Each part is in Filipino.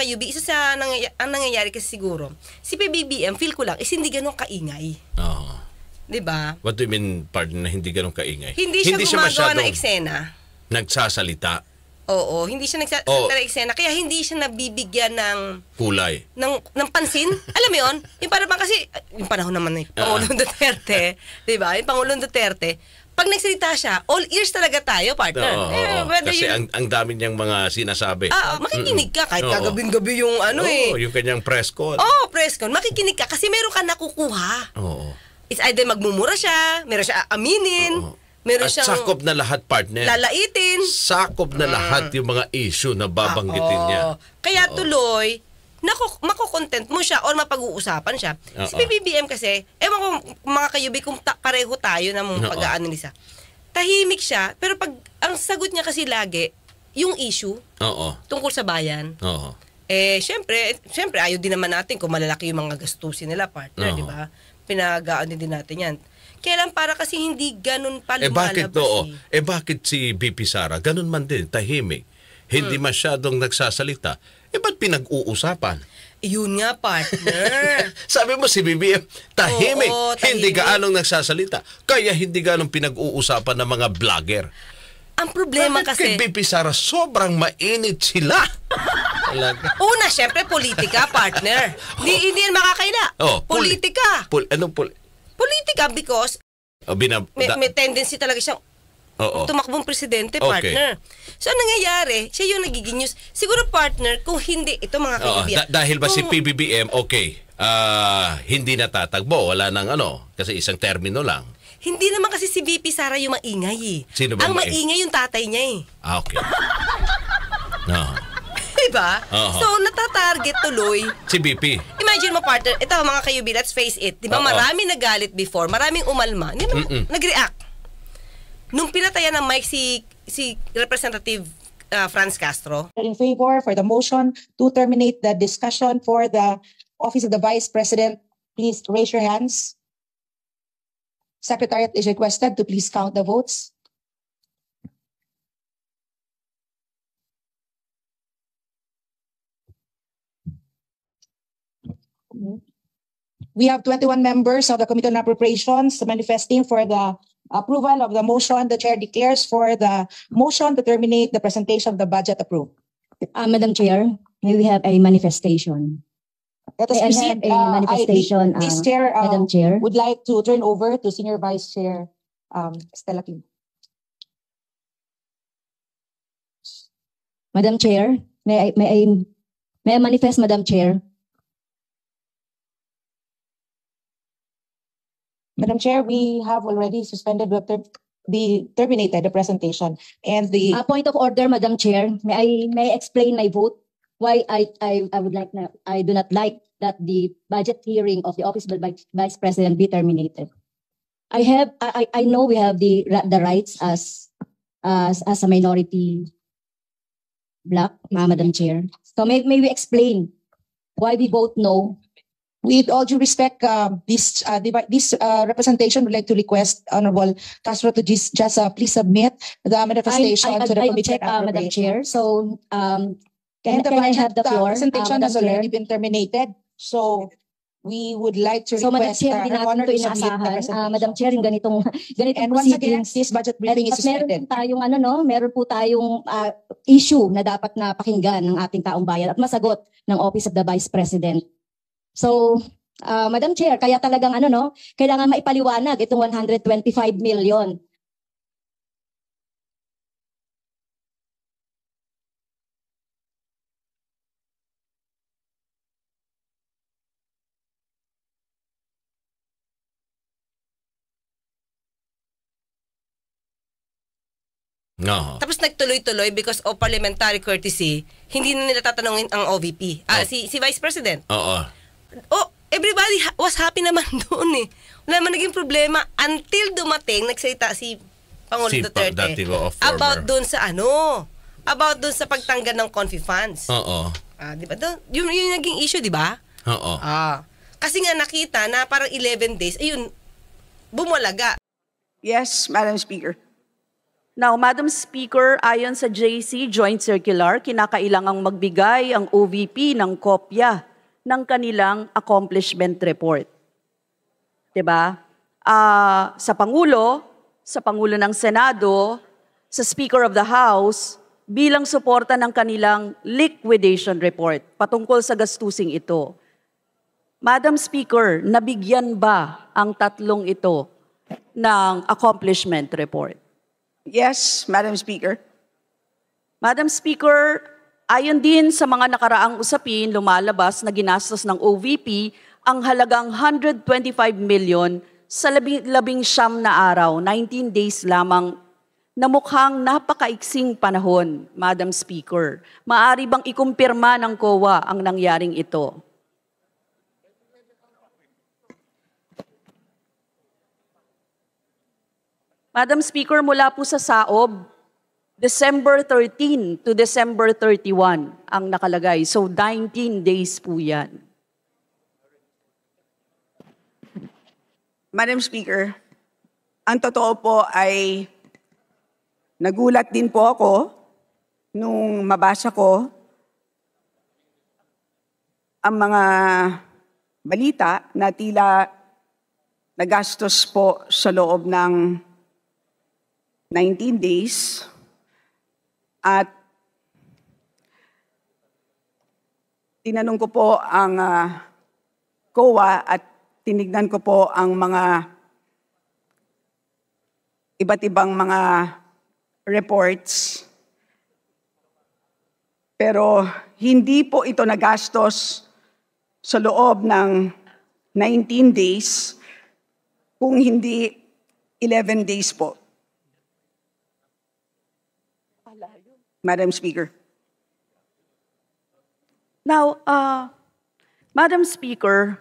kayubi, isa sa ang nangyayari kasi siguro, si PBBM, feel ko lang, is hindi ganun kaingay. Oo. Diba? What do you mean, partner, na hindi ganun kaingay? Hindi siya gumagawa ng eksena. Nagsasalita. Oo, hindi siya nagsasalita ng eksena. Kaya hindi siya nabibigyan ng kulay. Ng pansin. Alam mo yun? Yung para bang kasi, yung panahon naman eh, Pangulong Duterte. Diba? Yung Pangulong Duterte, pag nagsalita siya, all ears talaga tayo, partner. Kasi ang dami niyang mga sinasabi. Makikinig ka kahit kagabing-gabi yung yung kanyang press con. Press con. Makikinig ka kasi meron ka nakukuha. Oo. It's either magmumura siya, meron siya aminin, meron siyang sakop na lahat, partner. Lalaitin. Sakop na lahat yung mga issue na babanggitin niya. Kaya tuloy, makukontent mo siya or mapag-uusapan siya. Si PBBM kasi, ewan ko mga kayubi kung pareho tayo na mong pag-aanalisa. Tahimik siya, pero pag ang sagot niya kasi lagi, yung issue tungkol sa bayan. Syempre, ayaw din naman natin kung malalaki yung mga gastusin nila, partner, di ba? Pinag-aan din natin yan. Kailan para kasi hindi ganun pa lumalabas. Bakit si BP Sara, ganun man din, tahimik. Hindi masyadong nagsasalita. Ba't pinag-uusapan? Yun nga, partner. Sabi mo si BBM, tahimik. Hindi gaanong nagsasalita. Kaya hindi gaanong pinag-uusapan ng mga vlogger. Ang problema kasi... kay BP Sara, sobrang mainit sila. Una, syempre, politika, partner. Hindi yan makakaila. Politika. Politika because may tendency talaga siyang tumakbong presidente, partner. So, ang nangyayari, siya yung nagiging news. Siguro, partner, kung hindi, ito mga kaibigan. Dahil ba si PBBM, hindi natatagbo, wala nang kasi isang termino lang. Hindi naman kasi si VP Sara yung maingay eh. Sino ba ang maingay yung tatay niya eh. Okay. Diba? So, natatarget tuloy. Si BP. Imagine mo, partner, ito mga kayubi, let's face it. Diba, maraming nagalit before, maraming umalma. Hindi naman nag-react. Nung pinatayan ng mic si Representative Franz Castro. In favor for the motion to terminate the discussion for the Office of the Vice President, please raise your hands. Secretariat is requested to please count the votes. We have 21 members of the Committee on Appropriations manifesting for the approval of the motion. The chair declares for the motion to terminate the presentation of the budget approved. Madam Chair, may we have a manifestation? Let us proceed. This chair, Madam Chair, would like to turn over to Senior Vice Chair Stella Kim. Madam Chair, may I manifest, Madam Chair? Madam Chair, we have already suspended terminated the presentation and the point of order, Madam Chair. May I explain my vote? Why I do not like that the budget hearing of the Office of the Vice President be terminated. I know we have the rights as a minority bloc, Madam Chair. So may we explain why we vote no? With all due respect, this representation would like to request Honorable Castro to just please submit the manifestation to the Committee on Madam Chair. So, can I have the floor? The presentation has already been terminated. So, we would like to request Madam Chair, Honor to inaasahan, submit the presentation. Madam Chair, yung ganitong And once again, this budget briefing is suspended. Meron po tayong issue na dapat na pakinggan ng ating taong bayan at masagot ng Office of the Vice President. So, Madam Chair, kaya talagang kailangan maipaliwanag itong 125 million. No. Tapos nagtuloy-tuloy because of parliamentary courtesy, hindi na nila tatanungin ang OVP. Si Vice President. Everybody was happy naman doon eh. Wala naman naging problema until dumating, nagsalita si Pangulong Duterte about doon sa pagtanggal ng Confi funds. Di ba? Yung naging issue, di ba? Kasi nga nakita na parang 11 days, ayun, bumalaga. Yes, Madam Speaker. Now, Madam Speaker, ayon sa JC Joint Circular, kinakailangang magbigay ang OVP ng kopya ng kanilang accomplishment report. 'Di ba? Sa Pangulo ng Senado, sa Speaker of the House, bilang suporta ng kanilang liquidation report patungkol sa gastusing ito. Madam Speaker, nabigyan ba ang tatlong ito ng accomplishment report? Yes, Madam Speaker. Madam Speaker, ayon din sa mga nakaraang usapin, lumalabas na ginastos ng OVP ang halagang 125 million sa 19 na araw, 19 days lamang, na mukhang napakaiksing panahon, Madam Speaker. Maaari bang ikumpirma ng COA ang nangyaring ito? Madam Speaker, mula po sa SAOB, December 13 to December 31 ang nakalagay. So 19 days po yan. Madam Speaker, ang totoo po ay nagulat din po ako nung mabasa ko ang mga balita na tila nagastos po sa loob ng 19 days at tinanong ko po ang COA at tinignan ko po ang mga iba't ibang mga reports. Pero hindi po ito nagastos sa loob ng 19 days kung hindi 11 days po. Madam Speaker. Now, Madam Speaker,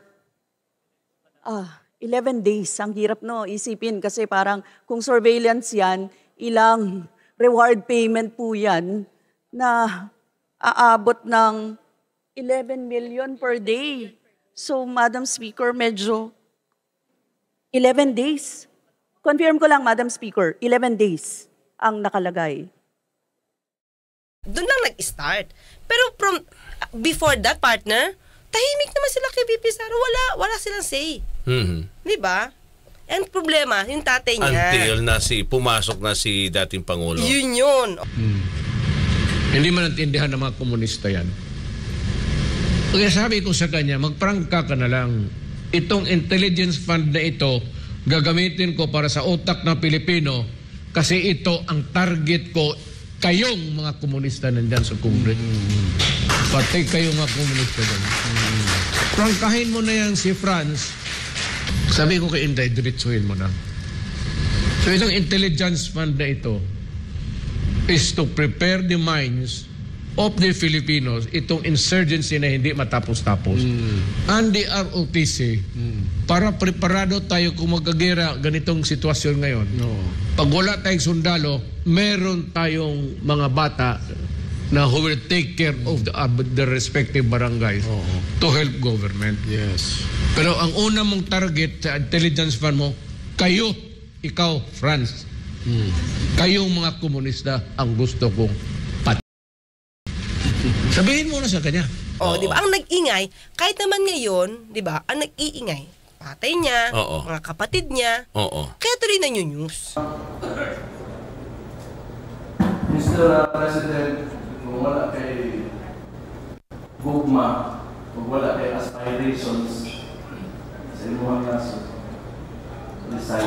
11 days, ang hirap no, isipin kasi parang kung surveillance yan, ilang reward payment po yan na aabot ng 11 million per day. So, Madam Speaker, medyo 11 days. Confirm ko lang, Madam Speaker, 11 days ang nakalagay. Doon lang nag-start. Pero before that, partner, tahimik naman sila kay VP Sara. Wala silang say. Di ba? And problema, yung tatay niya. Until pumasok na si dating Pangulo. Yun. Hindi man natindihan ng mga komunista yan. Kaya sabi ko sa kanya, magprangka ka na lang. Itong intelligence fund na ito, gagamitin ko para sa utak ng Pilipino kasi ito ang target ko. Kayong mga komunista nandyan sa Congress. Pati kayong mga komunista dyan. Prangkahin mo na yan si Franz. Sabi ko kay Inday, diretsuhin mo na. So itong intelligence fund na ito is to prepare the minds of the Filipinos, itong insurgency na hindi matapos-tapos. And the ROTC, para preparado tayo kung magkagera ganitong sitwasyon ngayon. Pag wala tayong sundalo, meron tayong mga bata na who will take care of the respective barangays to help government. Yes. Pero ang una mong target sa intelligence fund mo, kayo, ikaw, Franz, kayong mga komunista ang gusto kong pat. Sabihin mo na sa kanya. Di ba? Ang nag-ingay, kahit naman ngayon, di ba, ang nag-iingay, tatay niya, mga kapatid niya, kaya tuloy na yung news. Mr. President, kung wala kay gugma, kung wala kay aspirations sa inyong kaso, resign.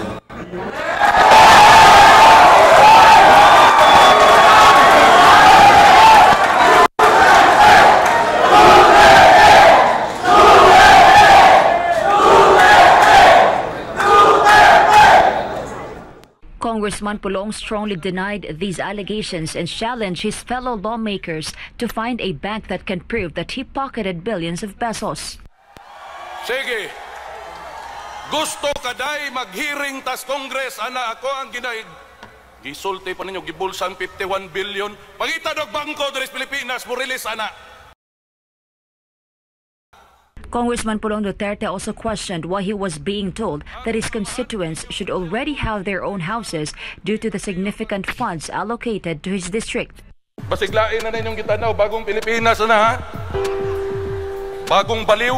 Congressman Pulong strongly denied these allegations and challenged his fellow lawmakers to find a bank that can prove that he pocketed billions of pesos. Sige, gusto kaday mag-hearing tas Congress, ana ako ang ginaig. Gisulti pa ninyo, gibulsan 51 billion. Pangita dog bangko dari Pilipinas, mo release ana. Congressman Pulong Duterte also questioned why he was being told that his constituents should already have their own houses due to the significant funds allocated to his district. Basiglain na ninyong gitanaw, bagong Pilipinas na ha? Bagong baliw?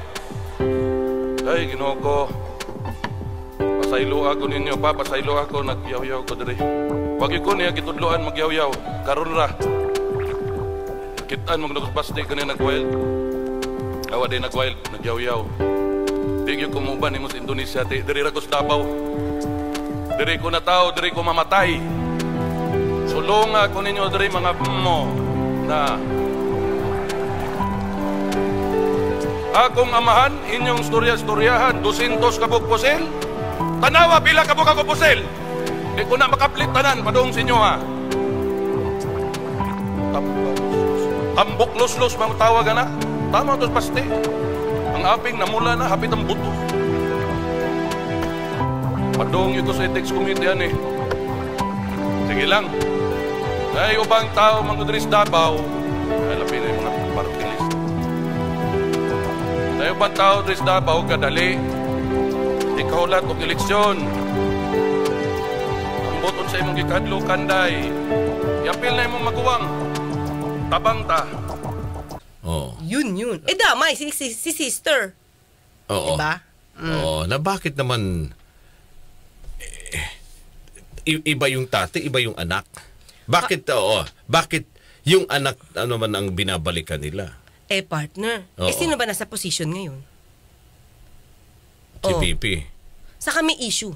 Ay, Ginoo ko. Pasaylo ako ninyo pa, pasaylo ako, nagyaw-yaw ko diri. Wag ko niya gitudloan magyaw-yaw. Karon ra. Kitaan mong nagpasti ka niya nag-wild. Awa din nag-wild, nagyaw-yaw. Di ko muban ni mo sa Indonesia, diri ra ko sa Davao. Diri ko na tao, diri ko mamatay. Sulong ako ninyo diri mga mo na akong amahan, inyong storya-storyahan, 200 kabog pusil. Tanawa, pila kabog ako pusil. Di ko na makaplit tanan, padung sa inyo ha. Tambok los-los, mga tawagan na. Tama ito pasti. Ang aping namula na, hapit ang buto. Padung ito sa ethics committee yan eh. Sige lang. Ay, ubang tao, mga Dris Davao. Ay, lapin na yung mga party list. Ay, ubang tao, Dris Davao, kadali. Ikaw lahat og eleksyon. Ang boton sa imong gikadlo, kanday. Yapil na imong maguwang. Tabang ta. Oh. Yun. Eh, damay, si sister. Oo. Diba? Oo, na bakit naman iba yung tate, iba yung anak? Bakit bakit yung anak ano man ang binabalikan nila? Eh, partner. Oo. Eh, sino ba nasa position ngayon? Si Pipi. Sa kami issue.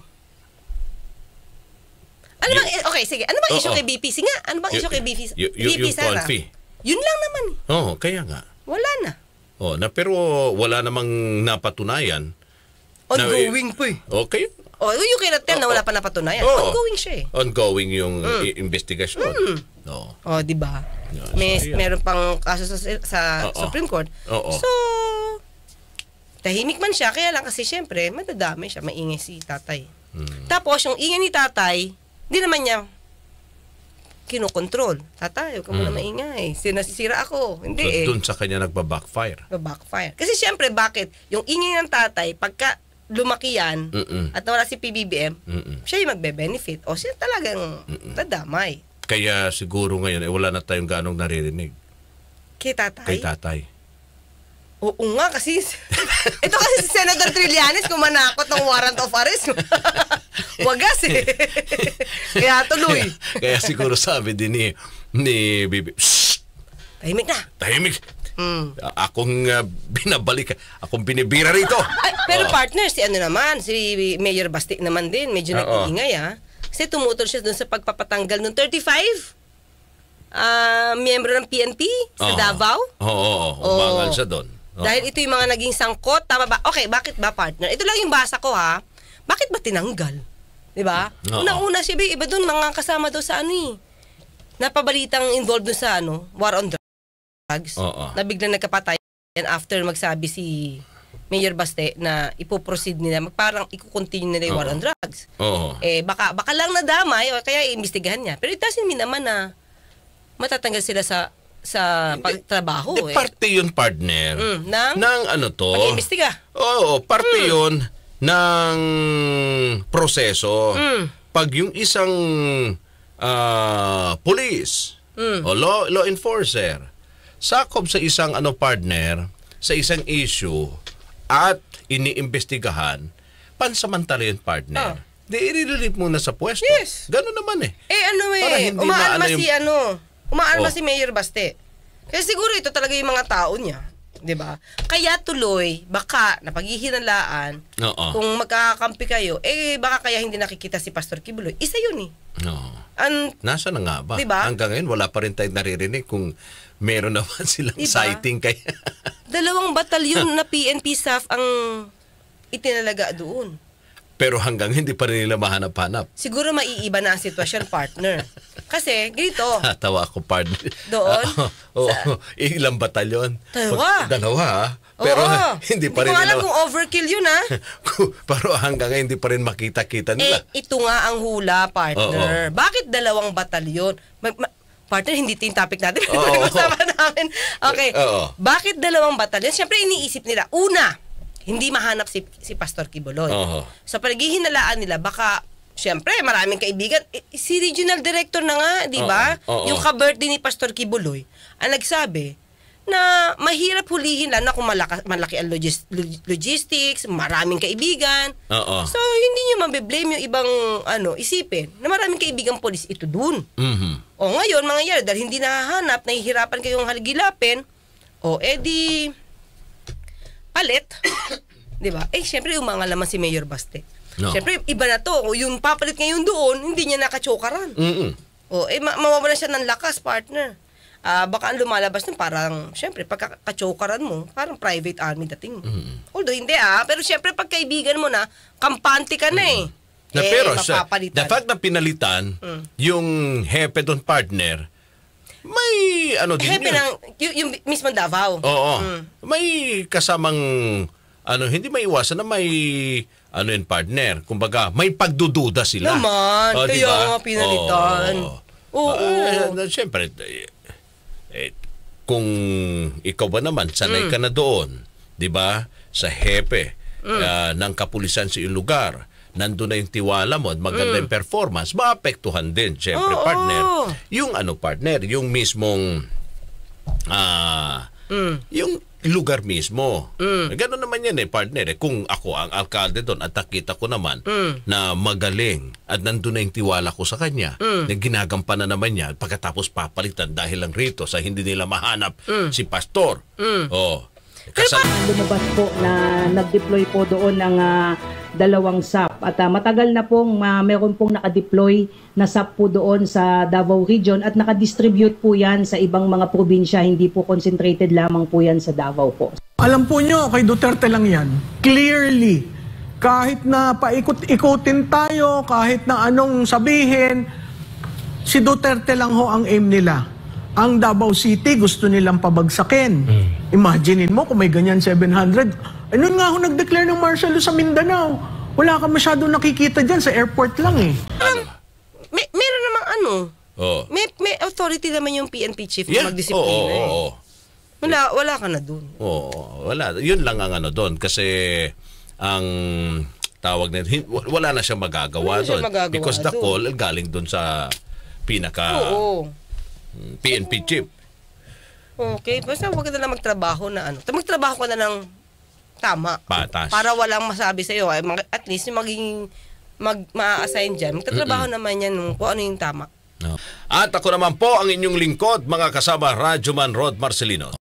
Ano bang, okay, sige. Ano bang issue kay BP? Sige nga, ano bang issue kay BP? Yung Sara? Confi. Yun lang naman. Oo, kaya nga. Wala na. Pero wala namang napatunayan. Ongoing po eh. Okay. You cannot tell na wala pa napatunayan. Ongoing siya eh. Ongoing yung investigasyon. Di ba? Meron pang kaso sa Supreme Court. So, tahimik man siya, kaya lang kasi syempre, madadami siya, maingay si tatay. Tapos, yung ingay ni tatay, di naman niya kinokontrol. Tatay, huwag ka muna maingay. Sinasisira ako. Hindi so, dun sa kanya nagba-backfire. Kasi syempre, bakit? Yung ingay ng tatay, pagka lumaki yan, at nawala si PBBM, siya yung magbe-benefit. O siya talagang dadamay. Kaya siguro ngayon, wala na tayong ganong naririnig. Kay tatay? Kay tatay. Oo nga, kasi ito kasi si Senator Trillanes kumanakot ng warrant of arrest. Wagas eh. Kaya tuloy. Kaya siguro sabi din ni Bibi, shh! Tahimik na. Tahimik. Akong binabalik, akong binibira rito. Ay, pero partner, si Mayor Basti naman din, medyo nag-iingay ha. Kasi tumutol siya dun sa pagpapatanggal ng 35 miyembro ng PNP sa Davao. Umangal siya doon. Dahil ito yung mga naging sangkot, tama ba? Okay, bakit ba partner? Ito lang yung basa ko ha. Bakit ba tinanggal? Diba? Una-una siya, iba doon, mga kasama daw sa napabalitang involved doon sa war on drugs. Na biglang nagkapatay after magsabi si Mayor Baste na ipoproceed nila, parang iko-continue nila yung war on drugs. Eh, baka lang nadamay, o kaya iimbestigahan niya. Pero it doesn't mean naman na matatanggal sila sa pagtrabaho. Parte yun, partner. Ng ano to? Pag-iimbestiga. Parte yun ng proseso. Pag yung isang police o law enforcer sakop sa isang partner, sa isang issue at iniimbestigahan, pansamantala yung partner. Di i-relieve muna sa pwesto. Yes. Ganun naman eh. Umaalma si Mayor Baste. Kasi siguro ito talaga yung mga tao niya. Diba? Kaya tuloy, baka napaghihinalaan, kung magkakampi kayo, baka kaya hindi nakikita si Pastor Kibuloy. Isa yun eh. Nasa na nga ba? Diba? Hanggang ngayon, wala pa rin tayong naririnig kung meron naman silang sighting kaya. 2 batalyon na PNP staff ang itinalaga doon. Pero hanggang hindi pa rin nila mahanap-hanap. Siguro maiiba na ang sitwasyon, partner. Kasi, ganito. Tawa ako, partner. Doon? Ilang batalyon? 2. 2, ha? Pero hindi pa rin nila. Hindi ko alam kung overkill yun, ha? Pero hanggang ngayon, hindi pa rin makita-kita nila. Ito nga ang hula, partner. Bakit 2 batalyon? Partner, hindi ito yung topic natin. Pag-usapan namin. Okay. Bakit dalawang batalyon? Siyempre, iniisip nila. Una, hindi mahanap si Pastor Kibuloy. Sa paghihinalaan nila, baka, siyempre, maraming kaibigan. Si regional director na nga, di ba? Yung ka-birthday ni Pastor Kibuloy, ang nagsabi na mahirap hulihin lang na kung malaki ang logistics, maraming kaibigan. So, hindi nyo mabiblame yung ibang isipin na maraming kaibigang polis ito dun. O ngayon, mga yari, dahil hindi nahahanap, nahihirapan kayong haligilapin, edi, palit. Diba? Siyempre, umangal naman si Mayor Baste. Siyempre, iba na to. O yung papalit ngayon doon, hindi niya nakachokaran. Mawawala siya ng lakas, partner. Baka ang lumalabas nun parang, syempre, pagkakachokaran mo, parang private army dating mo. Although hindi pero syempre, pag kaibigan mo na, kampante ka na pero the fact na pinalitan, yung hepe doon, partner, may din hepe yung mismo Davao. May kasamang, hindi may iwasan na may, partner. Kumbaga, may pagdududa sila. Naman, kaya nga pinalitan. Syempre, kung ikaw ba naman sanay ka na doon, 'di ba? Sa hepe ng kapulisan sa iyong lugar, nandun na yung tiwala mo at maganda yung performance, maapektuhan din syempre, partner. Yung partner, yung mismong yung lugar mismo. Gano'n naman yan partner. Kung ako ang alkalde doon at nakita ko naman na magaling at nandun na yung tiwala ko sa kanya, na ginagampanan naman niya pagkatapos papalitan dahil lang rito sa hindi nila mahanap si pastor. Lumabas po na nag-deploy po doon ng 2 SAP at matagal na pong meron pong nakadeploy na SAP po doon sa Davao Region at nakadistribute po yan sa ibang mga probinsya, hindi po concentrated lamang po yan sa Davao po. Alam po nyo, kay Duterte lang yan. Clearly, kahit na paikot-ikutin tayo, kahit na anong sabihin, si Duterte lang ho ang aim nila. Ang Davao City gusto nilang pabagsakin. Imaginein mo kung may ganyan 700. Noon nga ako nag-declare ng martial law sa Mindanao. Wala ka masyado nakikita dyan, sa airport lang Meron namang may authority naman yung PNP chief na magdisiplina. Wala ka na dun. Wala. Yun lang ang doon. Kasi ang tawag na, wala na siyang magagawa doon. Because the call galing doon sa pinaka PNP chief. Okay, basta huwag ka na lang magtrabaho na magtrabaho ka na ng tama. Patas. Para walang masabi sa'yo. At least yung ma-assign dyan, magtatrabaho naman yan kung ano yung tama. At ako naman po ang inyong lingkod, mga kasama, Radyoman Rod Marcelino.